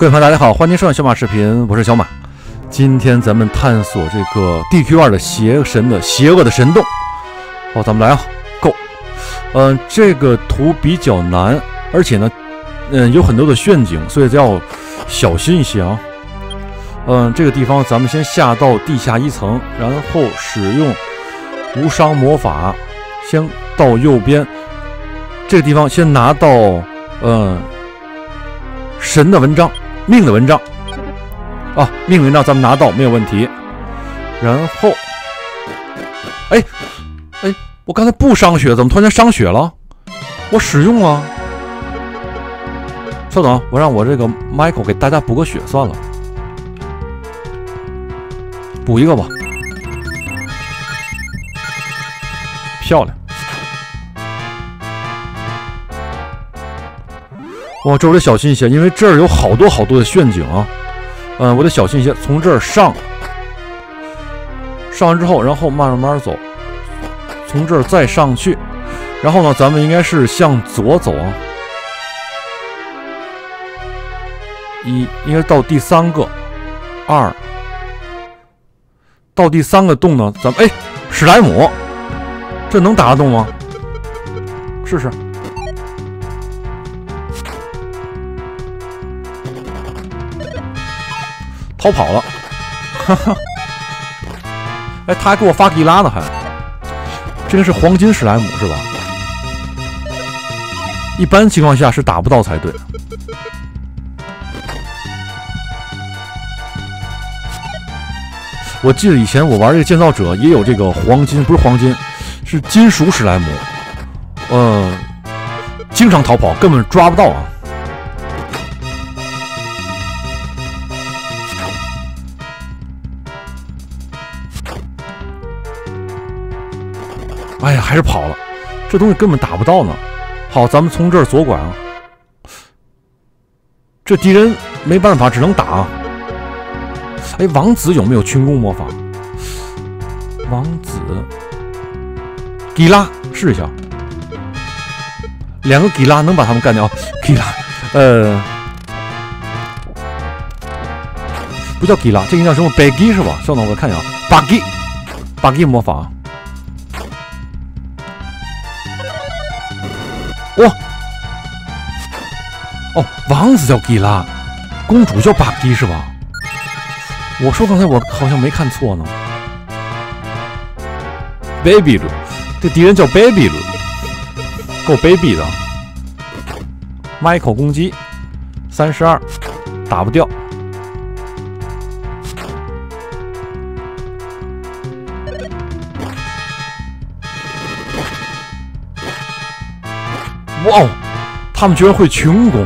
各位朋友，大家好，欢迎收看小马视频，我是小马。今天咱们探索这个 DQ2 的邪恶的神洞。好，咱们来啊 ，Go。这个图比较难，而且呢，有很多的陷阱，所以要小心一些啊。这个地方咱们先下到地下1层，然后使用无伤魔法，先到右边。这个地方先拿到神的文章。命的文章啊，命文章咱们拿到没有问题。然后，我刚才不伤血，怎么突然间伤血了？我使用了。稍等，我让我这个 Michael 给大家补个血算了，补一个吧。漂亮。哇，这我得小心一些，因为这儿有好多的陷阱啊。我得小心一些，从这儿上完之后，然后慢慢走，从这儿再上去，然后呢，咱们应该是向左走啊。应该是到第3个，2，到第3个洞呢，咱们史莱姆，这能打得动吗？试试。逃跑了，哈哈！他还给我发吉拉呢，还这个是黄金史莱姆是吧？一般情况下是打不到才对。我记得以前我玩这个建造者也有这个黄金，不是黄金，是金属史莱姆。经常逃跑，根本抓不到啊。哎呀，还是跑了，这东西根本打不到呢。好，咱们从这儿左拐啊。这敌人没办法，只能打。王子有没有群攻魔法？王子，吉拉试一下，2个吉拉能把他们干掉。吉拉，不叫吉拉，这个叫什么 ？Baggy 是吧？稍等，我看一下啊 ，Baggy 魔法。哇！王子叫吉拉，公主叫巴基是吧？我说刚才我好像没看错呢。Baby 鲁，这敌人叫 Baby 鲁，够卑鄙的。Michael 攻击32，打不掉。哇，他们居然会群攻！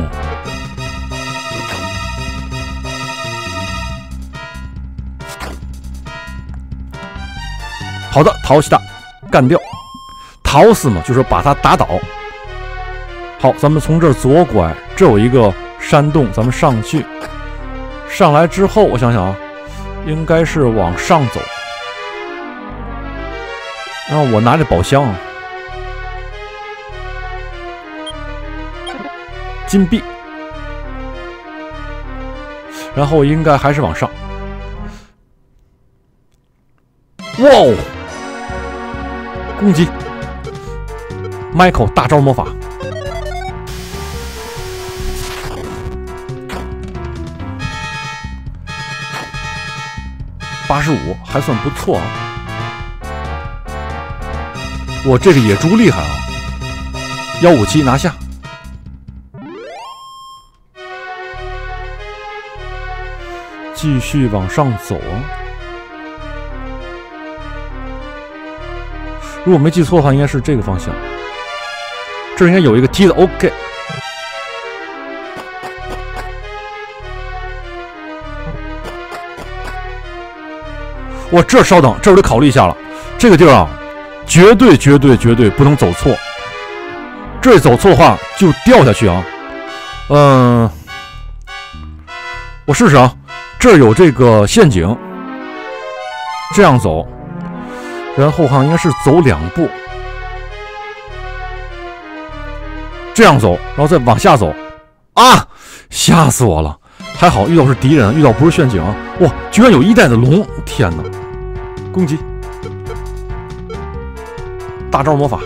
好的，淘西大干掉，淘死嘛，就是把他打倒。好，咱们从这儿左拐，这有一个山洞，咱们上去。上来之后，我想想啊，应该是往上走。然后我拿着宝箱啊。金币，然后应该还是往上。哇哦！攻击 ，Michael 大招魔法，85还算不错啊。我这个野猪厉害啊！157拿下。继续往上走啊！如果没记错的话，应该是这个方向。这应该有一个梯子 ，OK。我这稍等，这我得考虑一下了。这个地儿啊，绝对不能走错。这走错的话就掉下去啊。我试试啊。这儿有这个陷阱，这样走，然后好像应该是走2步，这样走，然后再往下走，啊，吓死我了！ 还好遇到是敌人，遇到不是陷阱。哇，居然有1代的龙！天哪！攻击！大招魔法！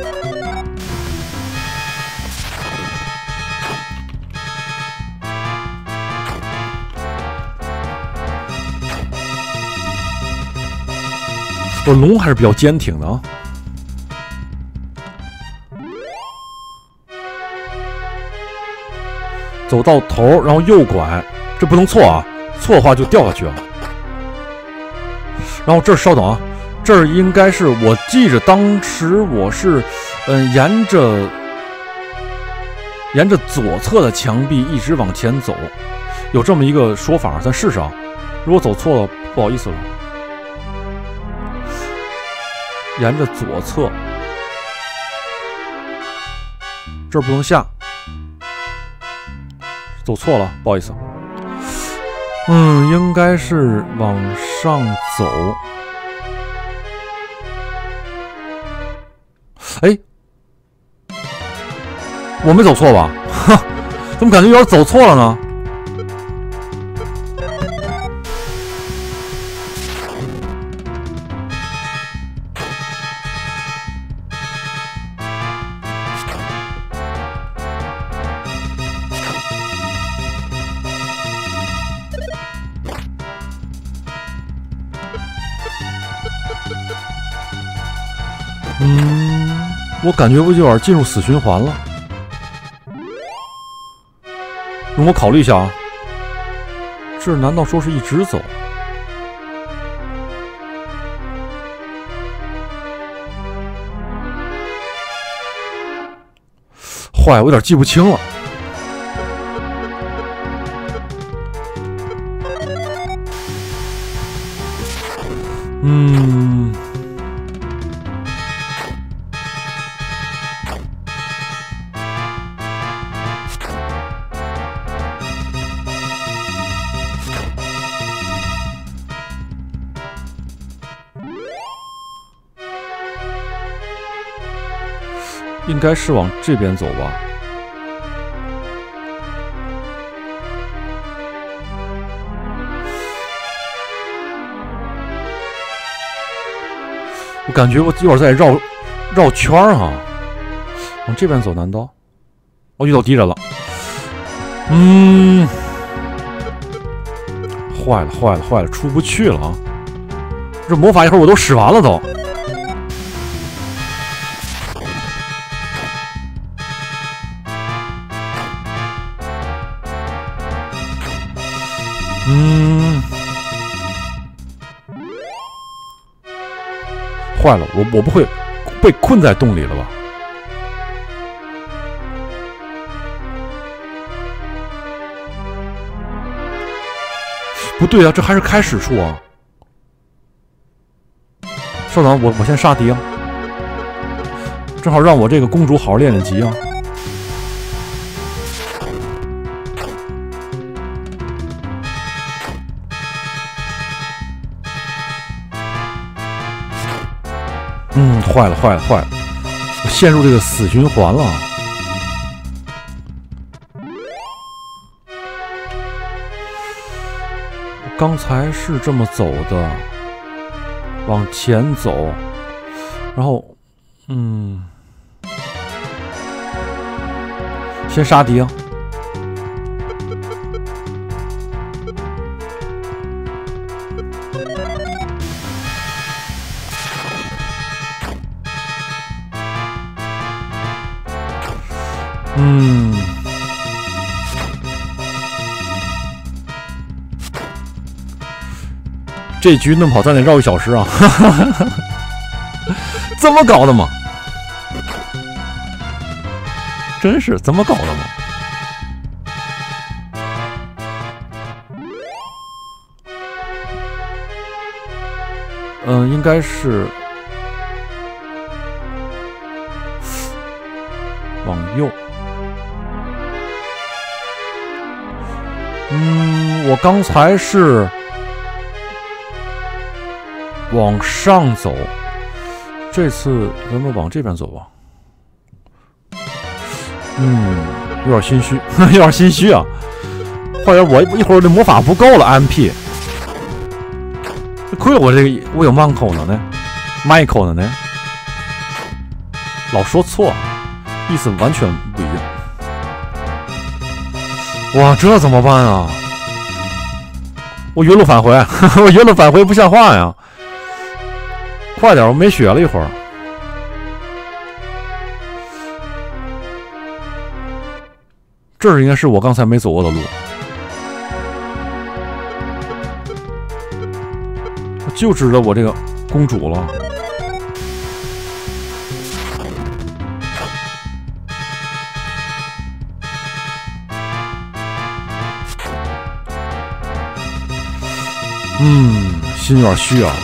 我龙还是比较坚挺的啊。走到头，然后右拐，这不能错啊，错的话就掉下去了。然后这儿稍等啊，这儿应该是我记着当时我是，沿着左侧的墙壁一直往前走，有这么一个说法，咱试试啊。如果走错了，不好意思了。沿着左侧，这儿不能下。走错了，不好意思。应该是往上走。哎，我没走错吧？哈，怎么感觉有点走错了呢？我感觉我有点进入死循环了。容我考虑一下啊，这难道说是一直走？坏，我有点记不清了。应该是往这边走吧。我感觉我一会儿在绕圈儿哈，往这边走难道？我遇到敌人了。坏了，出不去了啊！这魔法一会儿我都使完了都。坏了，我不会被困在洞里了吧？不对啊，这还是开始处啊！稍等，我先杀敌啊，正好让我这个公主好好练练级啊。坏了！我陷入这个死循环了。我刚才是这么走的，往前走，然后，先杀敌啊！这局弄跑咱得绕1小时啊！怎么搞的嘛？真是怎么搞的嘛？应该是往右。我刚才是往上走，这次咱们往这边走吧。有点心虚，有点心虚啊！坏快点，我一会儿这魔法不够了 MP。亏了我这个我有 Michael 呢，Michael 呢，老说错，意思完全不一样。哇，这怎么办啊？我原路返回，我原路返回不像话呀！快点，我没血了一会儿。这应该是我刚才没走过的路。就指着我这个公主了。心有点虚啊。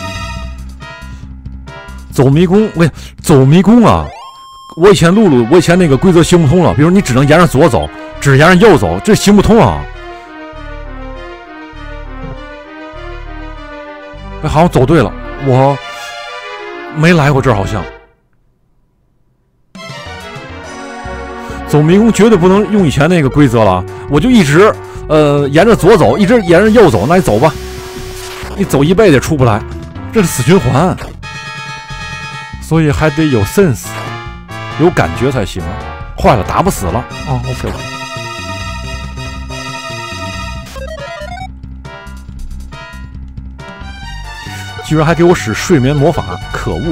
走迷宫，喂，走迷宫啊！我以前我以前那个规则行不通了，比如你只能沿着左走，只沿着右走，这行不通啊。哎，好像走对了，我没来过这儿，好像。走迷宫绝对不能用以前那个规则了，我就一直沿着左走，一直沿着右走，那你走吧，你走一辈子也出不来，这是死循环，所以还得有 sense， 有感觉才行啊。坏了，打不死了啊 ！OK。居然还给我使睡眠魔法，可恶！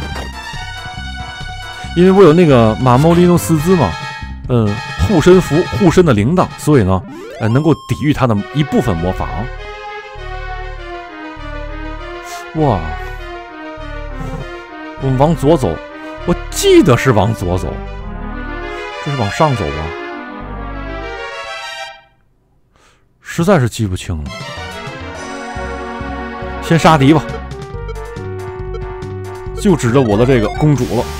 因为我有那个马莫利诺斯兹嘛，护身符、护身的铃铛，所以呢，能够抵御他的一部分魔法啊。哇！我们往左走，我记得是往左走，这是往上走吧？实在是记不清了。先杀敌吧，就指着我的这个公主了。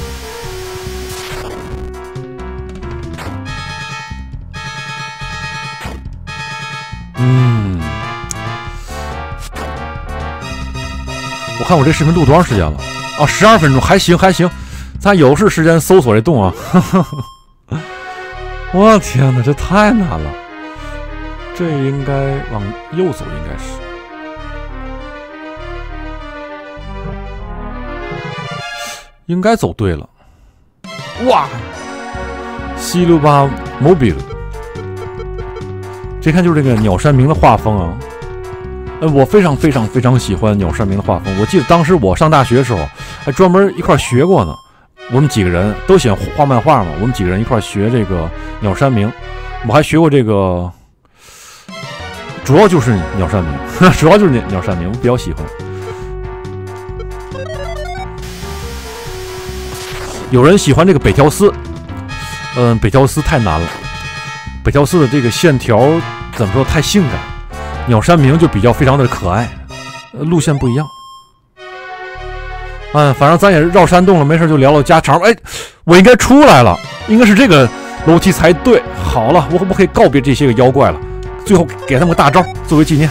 我看我这视频录多长时间了？啊，12分钟，还行还行，咱有是时间搜索这洞啊。我天哪，这太难了。这应该往右走，应该是。应该走对了。哇，西鲁巴 mobile， 这看就是这个鸟山明的画风啊。我非常非常非常喜欢鸟山明的画风。我记得当时我上大学的时候，还专门一块学过呢。我们几个人都喜欢画漫画嘛，我们几个人一块学这个鸟山明。我还学过这个，主要就是鸟山明，主要就是鸟山明，我比较喜欢。有人喜欢这个北条司，北条司太难了。北条司的这个线条怎么说太性感，鸟山明就比较非常的可爱，路线不一样。反正咱也绕山洞了，没事就聊聊家常。哎，我应该出来了，应该是这个楼梯才对。好了，我可以告别这些个妖怪了，最后给他们个大招作为纪念。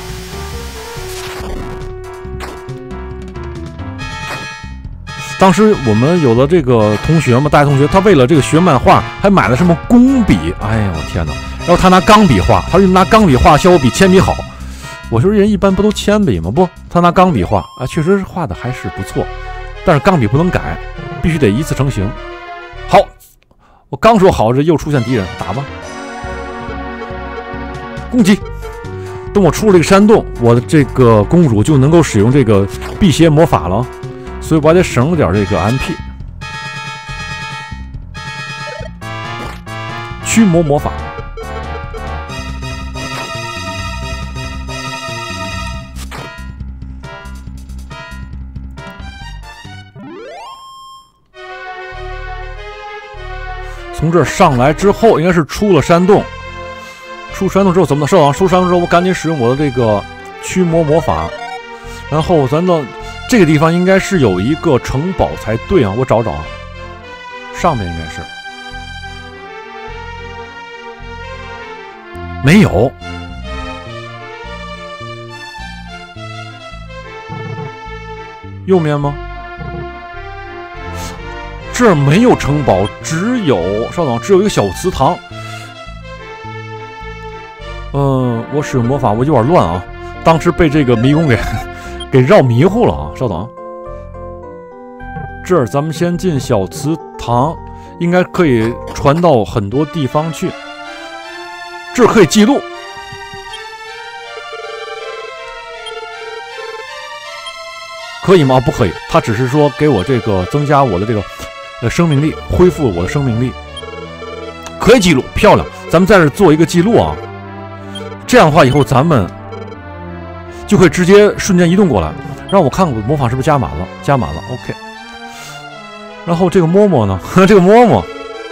当时我们有的这个同学嘛，大学同学，他为了这个学漫画，还买了什么工笔，哎呀，我天哪！然后他拿钢笔画，他说拿钢笔画效果比铅笔好。我说人一般不都铅笔吗？不，他拿钢笔画啊，确实画的还是不错，但是钢笔不能改，必须得一次成型。好，我刚说好，这又出现敌人，打吧，攻击！等我出了这个山洞，我的这个公主就能够使用这个辟邪魔法了。所以我还得省点这个 MP， 驱魔魔法。从这儿上来之后，应该是出了山洞。出山洞之后怎么的？出山洞之后，我赶紧使用我的这个驱魔魔法，然后咱到。这个地方应该是有一个城堡才对啊，我找找啊，上面应该是没有，右面吗？这儿没有城堡，只有稍等，只有一个小祠堂。 我使用魔法我有点乱啊，当时被这个迷宫给绕迷糊了啊，稍等啊。这儿咱们先进小祠堂，应该可以传到很多地方去。这儿可以记录。可以吗？不可以，它只是说给我这个增加我的这个生命力，恢复我的生命力。可以记录，漂亮。咱们在这做一个记录啊，这样的话以后咱们就可以直接瞬间移动过来。让我看看我的魔法是不是加满了，加满了 ，OK。然后这个嬷嬷呢？这个嬷嬷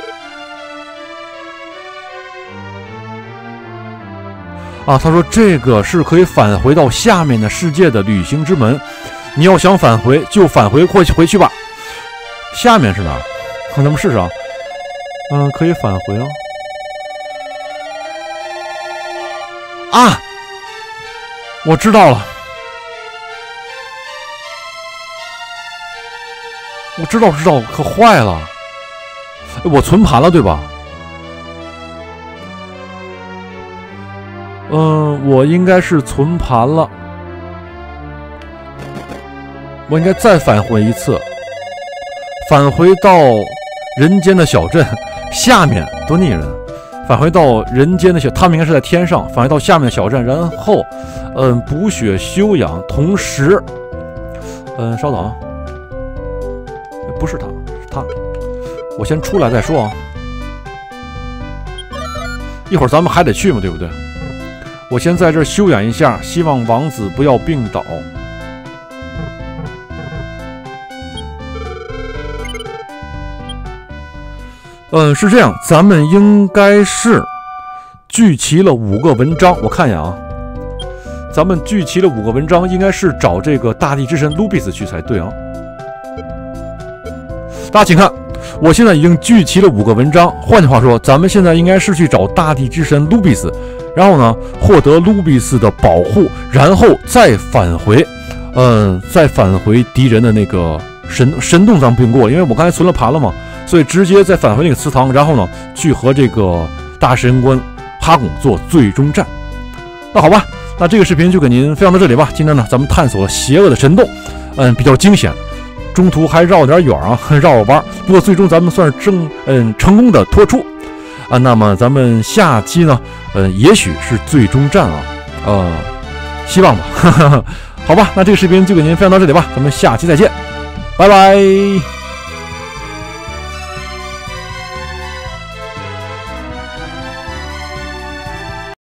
啊，他说这个是可以返回到下面的世界的旅行之门。你要想返回就返回回去吧。下面是哪儿？咱们试试啊。可以返回啊。啊，我知道了。我知道，可坏了。我存盘了，对吧？我应该是存盘了。我应该再返回一次，返回到人间的小镇下面，多腻人！返回到人间的他们应该是在天上，返回到下面的小镇，然后，补血休养，同时，稍等啊，不是他，是他，我先出来再说啊。一会儿咱们还得去嘛，对不对？我先在这儿休养一下，希望王子不要病倒。是这样，咱们应该是聚齐了5个文章，我看一眼啊，咱们聚齐了5个文章，应该是找这个大地之神卢比斯去才对啊。大家请看，我现在已经聚齐了5个文章，换句话说，咱们现在应该是去找大地之神卢比斯，然后呢，获得卢比斯的保护，然后再返回，再返回敌人的那个神洞，咱们不用过了，因为我刚才存了盘了嘛。所以直接再返回那个祠堂，然后呢，去和这个大神官哈贡做最终战。那好吧，那这个视频就给您分享到这里吧。今天呢，咱们探索了邪恶的神洞，比较惊险，中途还绕点远啊，绕着弯。不过最终咱们算是成功的脱出啊。那么咱们下期呢，也许是最终战啊，希望吧。好吧，那这个视频就给您分享到这里吧，咱们下期再见，拜拜。